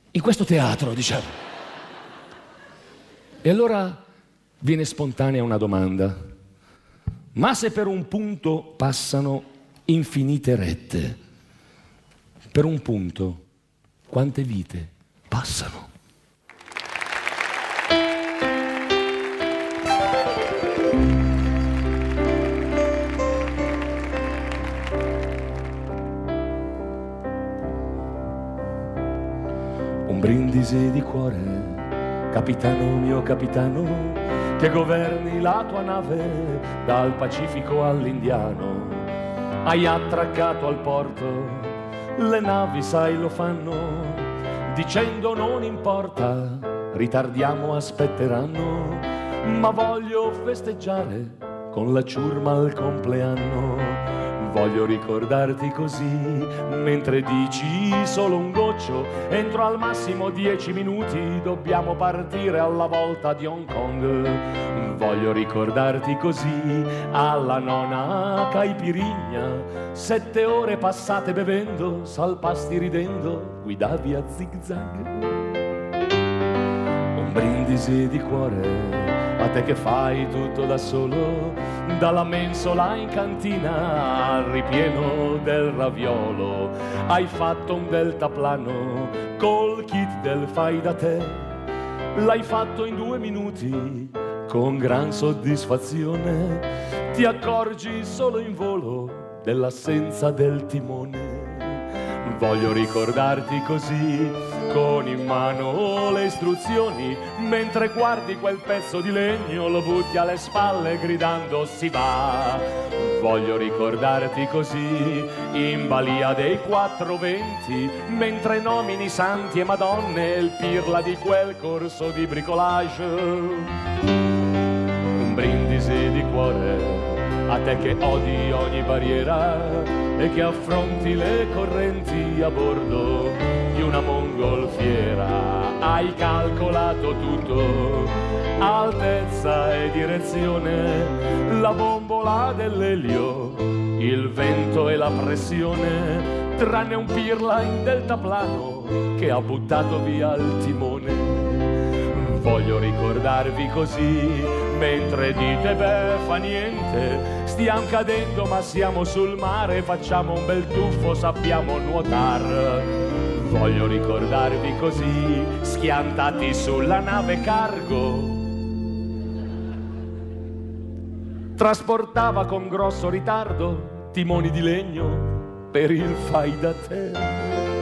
in questo teatro, diciamo. E allora viene spontanea una domanda: ma se per un punto passano infinite rette, per un punto quante vite passano? Un brindisi di cuore, capitano mio capitano, che governi la tua nave dal Pacifico all'Indiano. Hai attraccato al porto, le navi sai lo fanno, dicendo non importa, ritardiamo, aspetteranno, ma voglio festeggiare con la ciurma al compleanno. Voglio ricordarti così, mentre dici solo un goccio, entro al massimo 10 minuti, dobbiamo partire alla volta di Hong Kong. Voglio ricordarti così, alla nona caipirigna, 7 ore passate bevendo, salpasti ridendo, guidavi a zig-zag. Un brindisi di cuore, a te che fai tutto da solo, dalla mensola in cantina al ripieno del raviolo. Hai fatto un deltaplano col kit del fai da te, l'hai fatto in 2 minuti con gran soddisfazione. Ti accorgi solo in volo dell'assenza del timone. Voglio ricordarti così, con in mano le istruzioni, mentre guardi quel pezzo di legno, lo butti alle spalle gridando si va. Voglio ricordarti così, in balia dei 420, mentre nomini santi e madonne, il pirla di quel corso di bricolage. Un brindisi di cuore, a te che odi ogni barriera e che affronti le correnti a bordo di una mongolfiera. Hai calcolato tutto, altezza e direzione, la bombola dell'elio, il vento e la pressione, tranne un pirla in deltaplano che ha buttato via il timone. Voglio ricordarvi così, mentre dite beh fa niente, stiamo cadendo ma siamo sul mare, facciamo un bel tuffo, sappiamo nuotar. Voglio ricordarvi così, schiantati sulla nave cargo, trasportava con grosso ritardo timoni di legno per il fai da te.